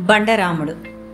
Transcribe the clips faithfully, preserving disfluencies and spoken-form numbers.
బండరాముడు.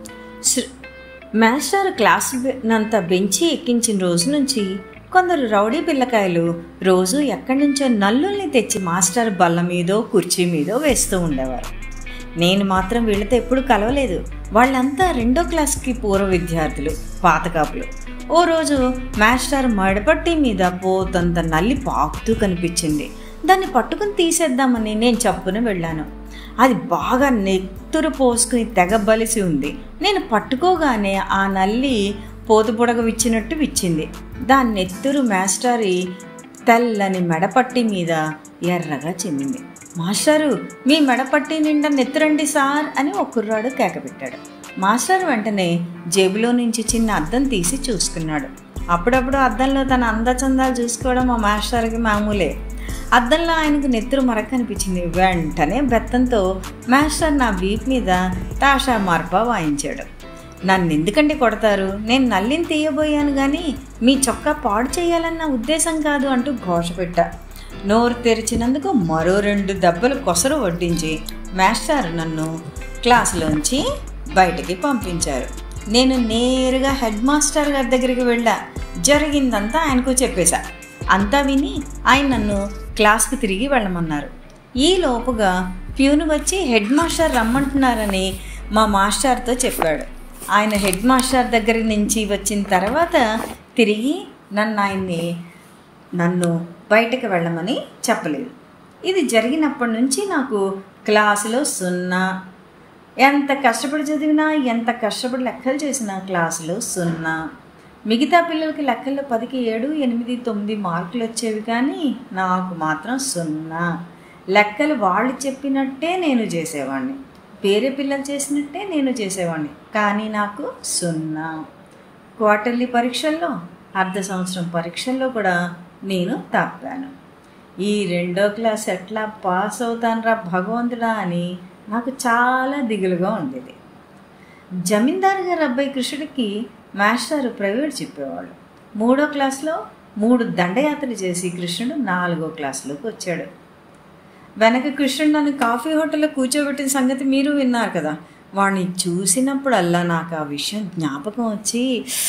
Master class నంతా bench ఎక్కించిన రోజు నుంచి కొందరు రౌడీ పిల్లకాయలు రోజు ఎక్కడి నుంచో నల్లుల్ని తెచ్చి మాస్టర్ బల్ల మీదో కుర్చీ మీదో వేస్తూ ఉండేవారు. నేను మాత్రం వీళ్ళతో ఎప్పుడు కలవలేదు. వాళ్ళంతా రెండో క్లాస్కి పూర్వ విద్యార్థులు, పాతకాపులు. ఓ రోజు మాస్టర్ మడపట్టి మీద పోతంత నల్లి పాకుతూ కనిపించింది. దాన్ని పట్టుకుని తీసేద్దామని నేను చప్పున వెళ్ళాను. అది బాగా నెత్తురు పోసుకుని తెగ బలిసి ఉంది. నేను పట్టుకోగానే ఆ నల్లి పోతు పొడగ విచ్చినట్టు విచ్చింది. దాని నెత్తురు మాస్టారి తెల్లని మెడపట్టి మీద ఎర్రగా చెందింది. మాస్టారు, మీ మెడపట్టి నిండా నెత్తురండి సార్ అని ఒక కుర్రాడు కేకపెట్టాడు. మాస్టర్ వెంటనే జేబులో నుంచి చిన్న అద్దం తీసి చూసుకున్నాడు. అప్పుడప్పుడు అద్దంలో తన అందచందాలు చూసుకోవడం మా మాస్టర్కి మామూలే. అద్దంలో ఆయనకు నెత్తురు మరక కనిపించింది. వెంటనే బెత్తంతో మాస్టర్ నా వీప్ మీద తాషా మార్పా వాయించాడు. నన్ను ఎందుకంటే కొడతారు, నేను నల్లిని తీయబోయాను కానీ మీ చొక్కా పాడు చేయాలన్న ఉద్దేశం కాదు అంటూ ఘోష పెట్టా. నోరు తెరిచినందుకు మరో రెండు దెబ్బలు కొసరు వడ్డించి మాస్టర్ నన్ను క్లాసులోంచి బయటికి పంపించారు. నేను నేరుగా హెడ్ మాస్టర్ గారి దగ్గరికి వెళ్ళా. జరిగిందంతా ఆయనకు చెప్పేశా. అంతా విని ఆయన నన్ను క్లాస్కి తిరిగి వెళ్ళమన్నారు. ఈ లోపుగా ప్యూను వచ్చి హెడ్ మాస్టర్ రమ్మంటున్నారని మా మాస్టర్తో చెప్పాడు. ఆయన హెడ్ మాస్టర్ దగ్గర నుంచి వచ్చిన తర్వాత తిరిగి నన్ను ఆయన్ని నన్ను బయటకు వెళ్ళమని చెప్పలేదు. ఇది జరిగినప్పటి నుంచి నాకు క్లాసులో సున్నా. ఎంత కష్టపడి చదివినా, ఎంత కష్టపడి లెక్కలు చేసినా క్లాసులో సున్నా. మిగతా పిల్లలకి లెక్కల్లో పదికి ఏడు ఎనిమిది తొమ్మిది మార్కులు వచ్చేవి కానీ నాకు మాత్రం సున్నా. లెక్కలు వాళ్ళు చెప్పినట్టే నేను చేసేవాడిని, వేరే పిల్లలు చేసినట్టే నేను చేసేవాడిని, కానీ నాకు సున్నా. క్వార్టర్లీ పరీక్షల్లో, అర్ధ సంవత్సరం పరీక్షల్లో కూడా నేను తప్పాను. ఈ రెండో క్లాస్ ఎట్లా పాస్ అవుతానరా భగవంతుడా అని నాకు చాలా దిగులుగా ఉండేది. జమీందారు గారి అబ్బాయి కృష్ణుడికి మాస్టారు ప్రైవేట్ చెప్పేవాళ్ళు. మూడో క్లాస్లో మూడు దండయాత్రలు చేసి కృష్ణుడు నాలుగో క్లాసులోకి వచ్చాడు. వెనక కృష్ణుడు నన్ను కాఫీ హోటల్లో కూర్చోబెట్టిన సంగతి మీరు విన్నారు కదా. వాడిని చూసినప్పుడల్లా నాకు ఆ విషయం జ్ఞాపకం వచ్చి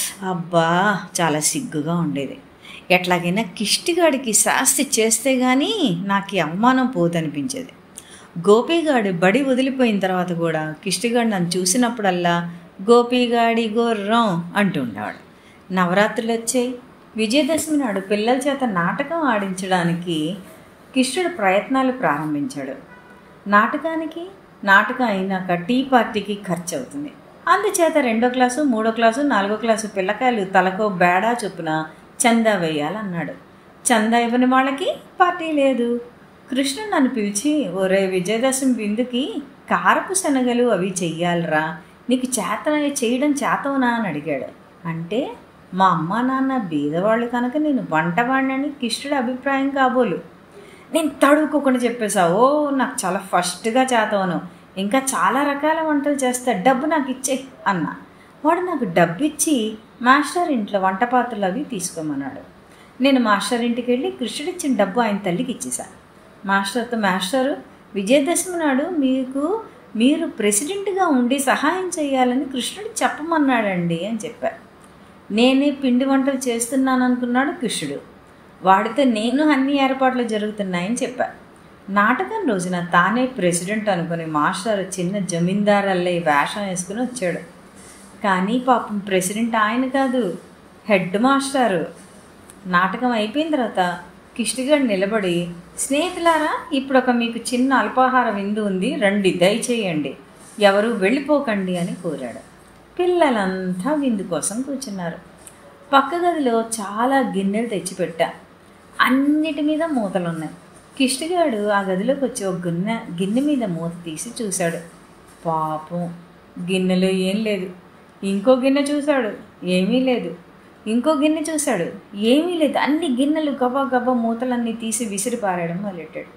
అబ్బా చాలా సిగ్గుగా ఉండేది. ఎట్లాగైనా కిష్టిగాడికి శాస్తి చేస్తే కానీ నాకు ఈ అవమానం పోతనిపించేది. గోపిగాడు బడి వదిలిపోయిన తర్వాత కూడా కిష్టిగాడు నన్ను చూసినప్పుడల్లా గోపిగాడి గోర్రం అంటూ ఉండేవాడు. నవరాత్రులు వచ్చాయి. విజయదశమి నాడు పిల్లల చేత నాటకం ఆడించడానికి కృష్ణుడు ప్రయత్నాలు ప్రారంభించాడు. నాటకానికి నాటకం అయినాక టీ పార్టీకి ఖర్చు అవుతుంది. అందుచేత రెండో క్లాసు, మూడో క్లాసు, నాలుగో క్లాసు పిల్లకాయలు తలకో బేడా చొప్పున చందా వేయాలన్నాడు. చందా ఇవ్వని వాళ్ళకి పార్టీ లేదు. కృష్ణుడు నన్ను పిలిచి, ఒరే విజయదశమి బిందుకి కారపు శనగలు అవి చెయ్యాలరా, నీకు చేత చేయడం చేతవునా అని అడిగాడు. అంటే మా అమ్మ నాన్న బీదవాళ్ళు కనుక నేను వంటవాడినని కృష్ణుడి అభిప్రాయం కాబోలు. నేను తడుకోకుండా చెప్పేసా, ఓ నాకు చాలా ఫస్ట్గా చేతవను, ఇంకా చాలా రకాల వంటలు చేస్తా, డబ్బు నాకు ఇచ్చే అన్నా. వాడు నాకు డబ్బు ఇచ్చి మాస్టర్ ఇంట్లో వంట పాత్రలు అవి తీసుకోమన్నాడు. నేను మాస్టర్ ఇంటికి వెళ్ళి కృష్ణుడు ఇచ్చిన డబ్బు ఆయన తల్లికి ఇచ్చేసా. మాస్టర్తో, మాస్టరు విజయదశమి నాడు మీకు మీరు ప్రెసిడెంట్గా ఉండి సహాయం చేయాలని కృష్ణుడు చెప్పమన్నాడండి అని చెప్పారు. నేనే పిండి వంటలు చేస్తున్నాను అనుకున్నాడు కృష్ణుడు. వాడితో నేను అన్ని ఏర్పాట్లు జరుగుతున్నాయని చెప్పా. నాటకం రోజున తానే ప్రెసిడెంట్ అనుకుని మాస్టర్ చిన్న జమీందారల్లే వేషం వేసుకుని వచ్చాడు. కానీ పాపం ప్రెసిడెంట్ ఆయన కాదు, హెడ్ మాస్టారు. నాటకం అయిపోయిన తర్వాత కిష్టిగాడు నిలబడి, స్నేహితులారా, ఇప్పుడు ఒక మీకు చిన్న అల్పాహార విందు ఉంది, రండి దయచేయండి, ఎవరు వెళ్ళిపోకండి అని కోరాడు. పిల్లలంతా విందు కోసం కూర్చున్నారు. పక్క గదిలో చాలా గిన్నెలు తెచ్చిపెట్టా. అన్నిటి మీద మూతలు ఉన్నాయి. కిష్టిగాడు ఆ గదిలోకి వచ్చి ఒక గిన్నె గిన్నె మీద మూత తీసి చూశాడు. పాపం గిన్నెలో ఏం లేదు. ఇంకో గిన్నె చూశాడు, ఏమీ లేదు. ఇంకో గిన్నె చూశాడు, ఏమీ లేదు. అన్ని గిన్నెలు గబా గబా మూతలన్నీ తీసి విసిరి పారేయడం మొదలెట్టాడు.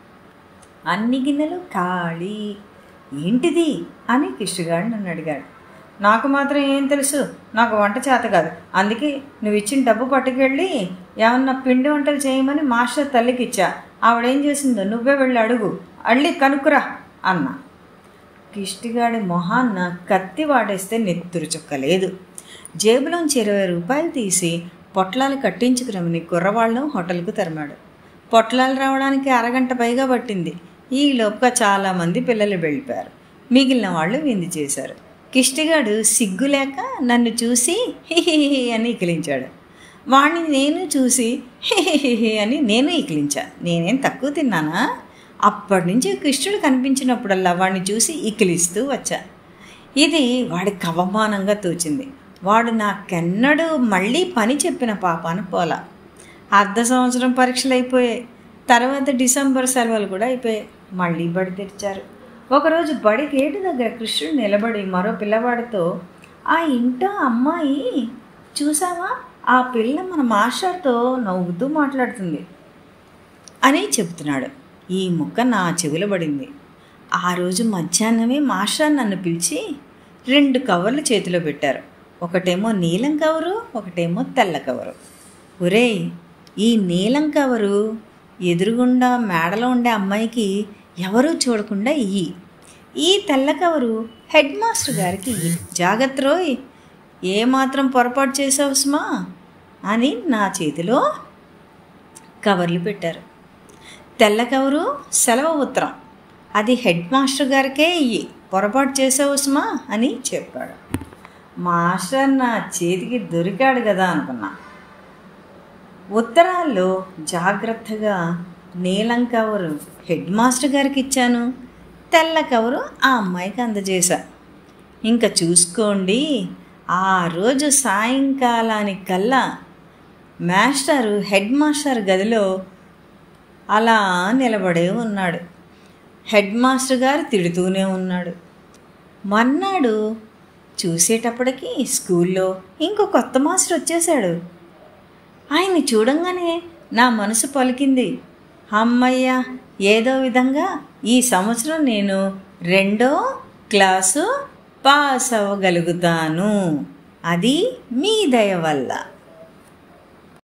అన్ని గిన్నెలు ఖాళీ. ఏంటిది అని కిష్టిగాడు నన్ను అడిగాడు. నాకు మాత్రం ఏం తెలుసు, నాకు వంట చేత కాదు, అందుకే నువ్వు ఇచ్చిన డబ్బు పట్టుకెళ్ళి ఏమన్నా పిండి వంటలు చేయమని మాస్టర్ తల్లికి ఇచ్చా. ఆవిడేం చేసిందో నువ్వే వెళ్ళి అడుగు, అళ్ళి కనుక్కురా అన్నా. కిష్టిగాడి మొహాన్న కత్తి వాడేస్తే నెత్తురు చుక్కలేదు. జేబులోంచి ఇరవై రూపాయలు తీసి పొట్లాలు కట్టించుకురమని కుర్రవాళ్ళను హోటల్కు తరిమాడు. పొట్లాలు రావడానికి అరగంట పైగా పట్టింది. ఈ లోపుగా చాలామంది పిల్లలు వెళ్ళిపోయారు. మిగిలిన వాళ్ళు విందు చేశారు. కిష్టిగాడు సిగ్గులేక నన్ను చూసి హిహిహి అని ఇకిలించాడు. వాణ్ణి నేను చూసి హిహిహి అని నేను ఇకిలించా. నేనేం తక్కువ తిన్నానా? అప్పటి నుంచి కృష్ణుడు కనిపించినప్పుడల్లా వాడిని చూసి ఇకిలిస్తూ వచ్చా. ఇది వాడికి అవమానంగా తోచింది. వాడు నాకెన్నడూ మళ్ళీ పని చెప్పిన పాపాన పోలా. అర్ధ సంవత్సరం పరీక్షలు అయిపోయాయి. తర్వాత డిసెంబర్ సెలవులు కూడా అయిపోయాయి. మళ్ళీ బడి తెరిచారు. ఒకరోజు బడి గేటు దగ్గర కృష్ణుడు నిలబడి మరో పిల్లవాడితో, ఆ ఇంటో అమ్మాయి చూసావా, ఆ పిల్ల మన మాస్టర్తో నవ్వుతూ మాట్లాడుతుంది అని చెబుతున్నాడు. ఈ ముక్క నా చెవిలో పడింది. ఆ రోజు మధ్యాహ్నమే మాస్టర్ నన్ను పిలిచి రెండు కవర్లు చేతిలో పెట్టారు. ఒకటేమో నీలం కవరు, ఒకటేమో తెల్ల కవరు. ఒరేయ్, ఈ నీలం కవరు ఎదురుగుండా మేడలో ఉండే అమ్మాయికి ఎవరూ చూడకుండా ఇయ్యి. ఈ తెల్ల కవరు హెడ్ మాస్టర్ గారికి ఇయ్యి. జాగ్రత్త రోయ్, ఏమాత్రం పొరపాటు చేసావు సుమా అని నా చేతిలో కవర్లు పెట్టారు. తెల్ల కవరు సెలవు ఉత్తరం, అది హెడ్ మాస్టర్ గారికే ఇయ్యి. పొరపాటు చేసావు సుమా అని చెప్పాడు. మాస్టర్ నా చేతికి దొరికాడు కదా అనుకున్నా. ఉత్తరాల్లో జాగ్రత్తగా నీలం కవరు హెడ్ మాస్టర్ గారికి ఇచ్చాను, తెల్ల కవరు ఆ అమ్మాయికి అందజేశా. ఇంకా చూసుకోండి, ఆ రోజు సాయంకాలానికల్లా మాస్టరు హెడ్ మాస్టర్ గదిలో అలా నిలబడే ఉన్నాడు. హెడ్ మాస్టర్ గారు తిడుతూనే ఉన్నాడు. మర్నాడు చూసేటప్పటికి స్కూల్లో ఇంకో కొత్త మాస్టర్ వచ్చేశాడు. ఆయన్ని చూడంగానే నా మనసు పలికింది, అమ్మయ్య, ఏదో విధంగా ఈ సంవత్సరం నేను రెండో క్లాసు పాస్ అవ్వగలుగుతాను, అది మీ దయ వల్ల.